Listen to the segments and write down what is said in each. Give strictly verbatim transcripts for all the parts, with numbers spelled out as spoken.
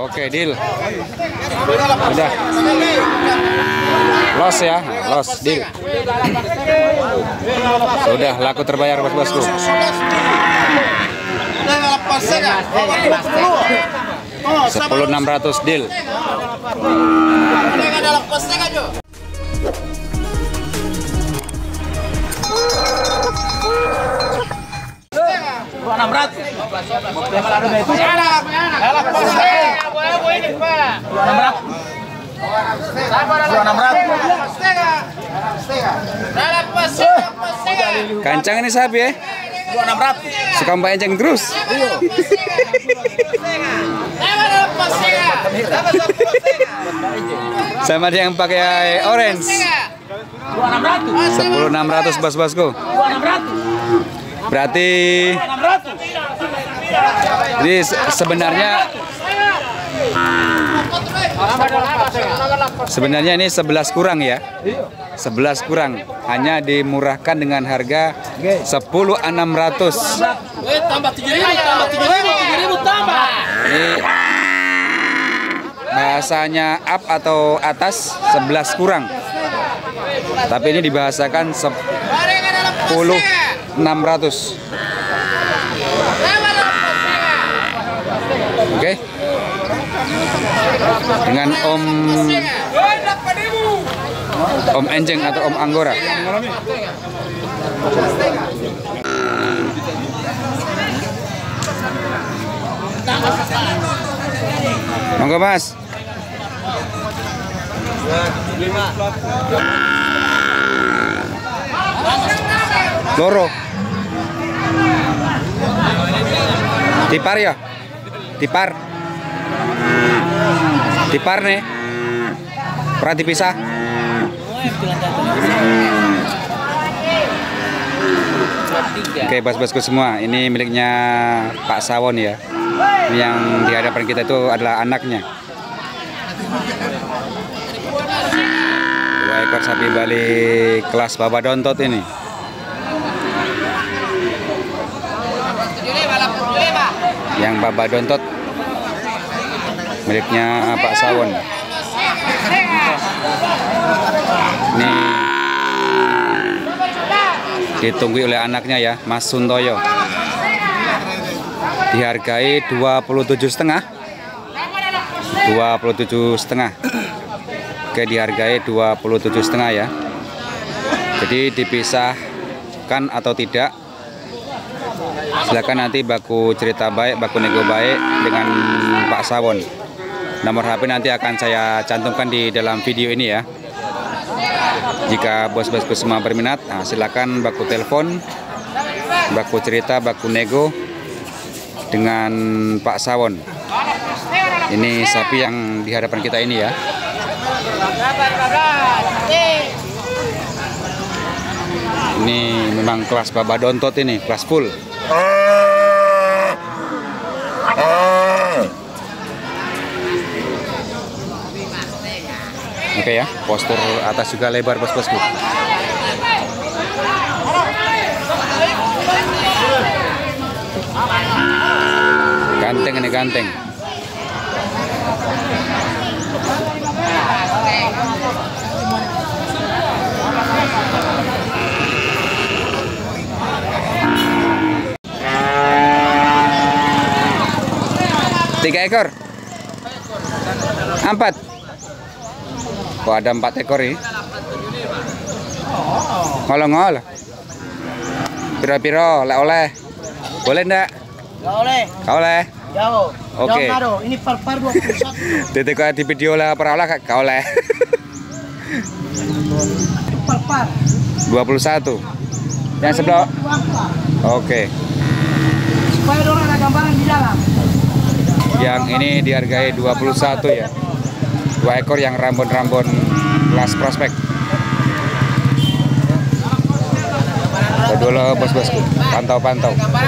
Oke, deal. Udah. Los ya, los, deal. Sudah, laku terbayar bos-bosku. Sepuluh enam ratus deal. enam ratus. Kancang ini sapi ya? enam ratus. Suka mbak enceng terus. Sama dia yang pakai orange. Sepuluh enam ratus bos-bosku. Berarti ini sebenarnya sebenarnya ini sebelas kurang ya. sebelas kurang, hanya dimurahkan dengan harga sepuluh enam ratus. Ini bahasanya up atau atas sebelas kurang. Tapi ini dibahasakan sepuluh enam ratus. Oke. Dengan Om Om Enjeng atau Om Anggora. Monggo Mas. Loro. Tipar ya? Tipar. Tipar nih. Pernah dipisah. Oke, bos-bosku semua, ini miliknya Pak Sawon ya. Ini yang di hadapan kita itu adalah anaknya. Dua ekor sapi Bali kelas Babadontot ini. Yang Babadontot miliknya Pak Sawon. Ini ditunggu oleh anaknya ya, Mas Suntoyo. Dihargai dua puluh tujuh setengah. dua puluh tujuh setengah. Oke, dihargai dua puluh tujuh setengah ya. Jadi dipisahkan atau tidak, silakan nanti baku cerita baik, baku nego baik dengan Pak Sawon. Nomor H P nanti akan saya cantumkan di dalam video ini ya. Jika bos-bosku semua berminat, nah silakan baku telepon, baku cerita, baku nego dengan Pak Sawon. Ini sapi yang di hadapan kita ini ya. Ini memang kelas Babadontot ini, kelas full. Oke ya, postur atas juga lebar bos-bosku. Ganteng ini, ganteng. Tiga ekor. Empat. Kok ada empat ekor ini? Ngolong-ngol. Piro-piro, lek oleh. Boleh ndak? Gak oleh. Gak oleh. Jauh. Oke. Jauh, ini par-par dua puluh satu. Titik di video lah para olah gak oleh. Par-par. dua puluh satu. Yang sebelah. Oke. Supaya orang ada gambaran di dalam. Yang ini dihargai dua puluh satu ya. Dua ekor yang rambon-rambon kelas prospek. Dulu bos-bosku, pantau-pantau.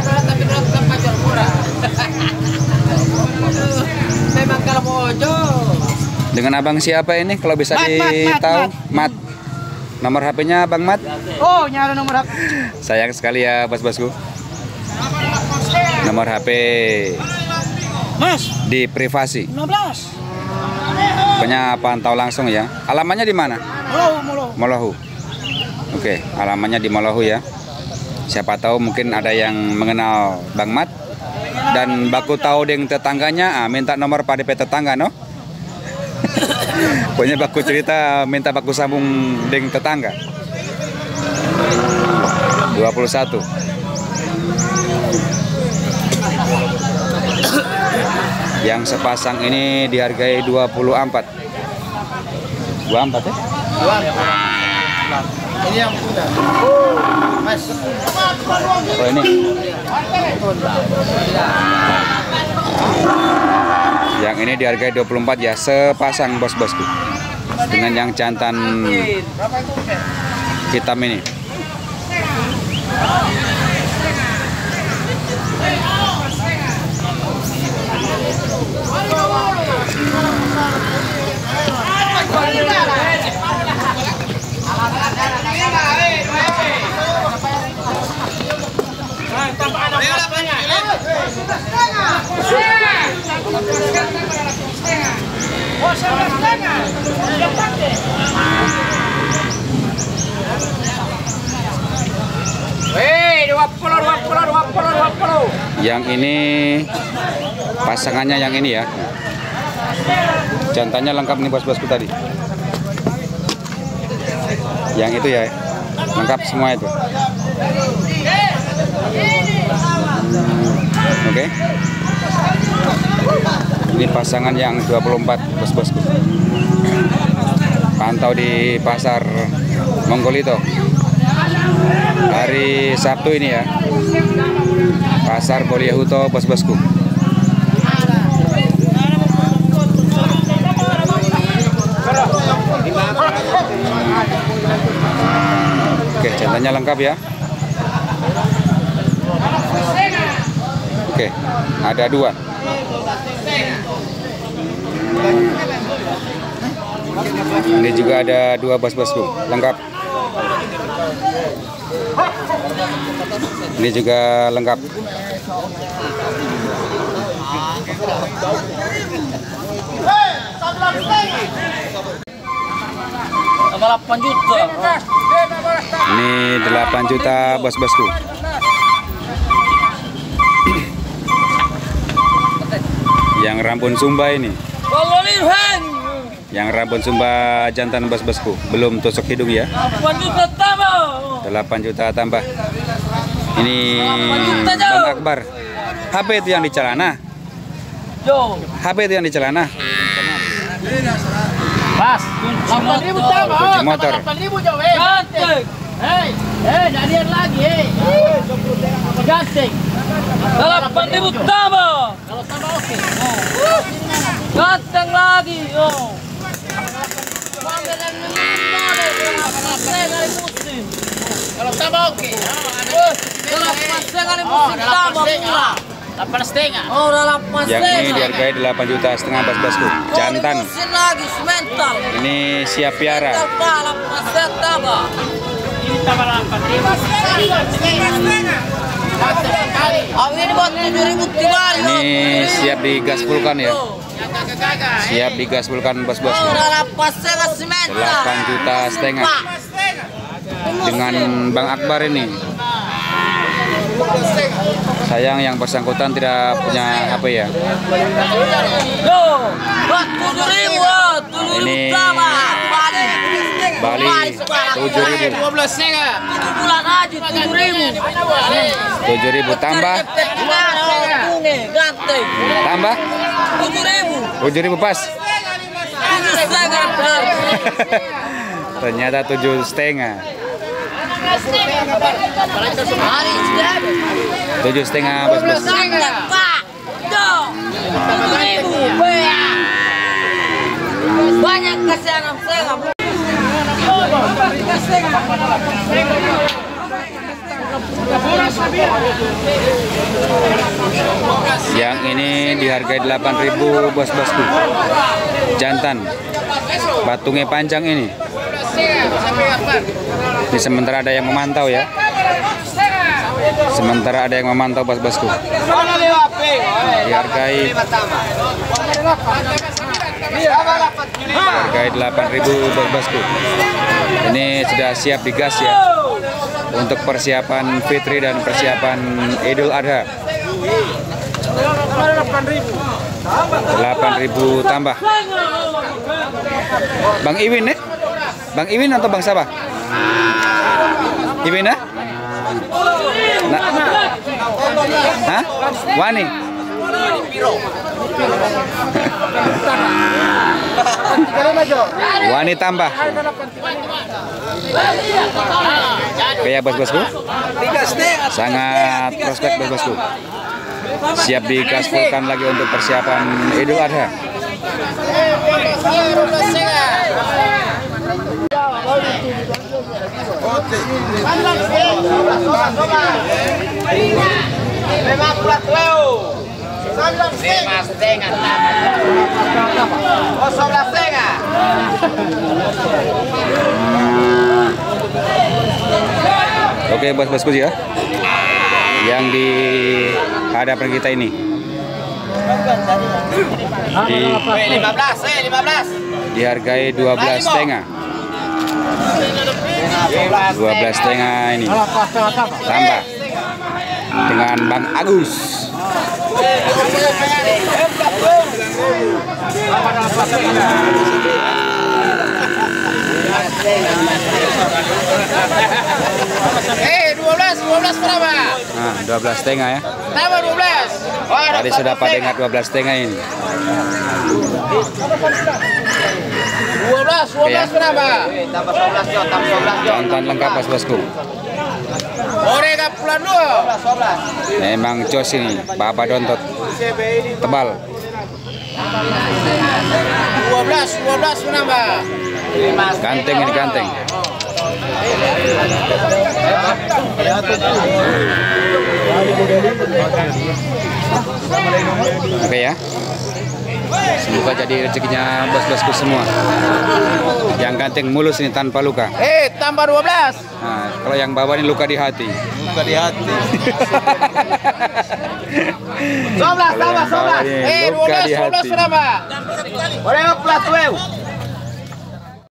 Dengan abang siapa ini kalau bisa ditahu? Mat. Nomor H P-nya Bang Mat? Oh, nyari nomor H P. Sayang sekali ya bos-bosku. Nomor H P Mas, di privasi. lima belas. Pokoknya pantau langsung ya. Alamannya di mana? Molohu, Molohu. Molohu. Oke, alamannya di Molohu ya. Siapa tahu mungkin ada yang mengenal Bang Mat dan baku tahu dengan tetangganya, ah, minta nomor pada tetangga, no? Pokoknya baku cerita minta baku sambung dengan tetangga. dua puluh satu. Yang sepasang ini dihargai dua puluh empat. dua puluh empat ya? Ini yang muda. Mas. Oh ini. Yang ini dihargai dua puluh empat ya, sepasang bos-bosku. Dengan yang jantan hitam ini. Yang ini pasangannya yang ini ya. Jantannya lengkap nih bos-bosku tadi. Yang itu ya, lengkap semua itu. Oke. Ini pasangan yang dua puluh empat bos-bosku. Pantau di pasar Monggolito. Hari Sabtu ini ya. Pasar Bolyahuto bos-bosku. Oke, jantannya lengkap ya. Oke, ada dua. Ini juga ada dua bos-bosku, lengkap. Ini juga lengkap. delapan juta. Ini delapan juta bos-bosku. Yang Rampun Sumba ini. Yang Rampun Sumba jantan bos-bosku, belum tusuk hidung ya. delapan juta tambah. delapan juta tambah. Ini Bang Akbar. H P itu yang di celana. Yo. H P itu yang di celana. Pas, delapan ribu tambah. Kunci motor. delapan ribu jauh. Eh, ganting. Hei, hei, jadian lagi, hei. Ganting. delapan ribu tambah. Kalau tambah oke. Ganting lagi, yo. Kalau tambah oke. delapan setengah musim tambah murah. delapan setengah. Oh, delapan Yang setengah. ini dihargai delapan juta setengah bos-bosku. Jantan. Musim lagi semental. Ini siap piara. delapan setengah. Ini tambah delapan ribu. Oh, ini buat tujuh ribu tiga. Ini siap digaspulkan ya. Siap digaspulkan bos-bosku. Oh, delapan setengah semental. delapan juta setengah. Dengan Bang Akbar ini. Sayang yang bersangkutan tidak punya H P ya. Yo, buat tujuh ribu, tujuh ribu Ini tambah. Bali. Bali tujuh ribu. dua belas setengah. tujuh bulan aja tujuh ribu. tujuh ribu tambah. Ganting. Tambah tujuh ribu. tujuh ribu pas. tujuh setengah. Ternyata tujuh setengah. Tujuh setengah bos-bos. Pak. Yo. tujuh ribu. Banyak kasih enam setengah. Yang ini dihargai delapan ribu bos-bosku. Jantan. Batungnya panjang ini. Ini sementara ada yang memantau ya. Sementara ada yang memantau bos-bosku. dihargai dihargai delapan ribu bosku. Ini sudah siap digas ya untuk persiapan Fitri dan persiapan Idul Adha. delapan ribu tambah. Bang Iwin nih? Bang Iwin atau Bang siapa? Iwin ya? Nah. Hah? Wani? Wani tambah. Kayak bos-bosku. Sangat prospek bos-bosku. Siap digaspolkan lagi untuk persiapan Idul Adha. Oke bos-bosku ya, yang di hadapan kita ini di lima belas, eh lima belas. dihargai dua belas setengah. dua belas setengah ini tambah dengan Bang Agus. Eh dua belas, dua belas berapa? Nah, dua belas setengah ya. Tambah dua belas. Tadi sudah pada ingat dua belas setengah ini. dua belas, dua belas berapa? Tambah dua belas jo, tambah dua belas jo. Tonton lengkap bos-bosku. Orega pulang dua. Memang jos ini, Bapak Dontot tebal. dua belas, dua belas menambah. Ganteng ini ganteng. Oke ya. Semoga jadi rezekinya bos-bosku semua. Yang ganteng mulus ini tanpa luka. Eh, tambah dua belas. Nah, kalau yang bawah ini luka di hati. Luka di hati. dua belas, tambah dua belas. Eh, dua belas, dua belas berapa? Orega pulang dua.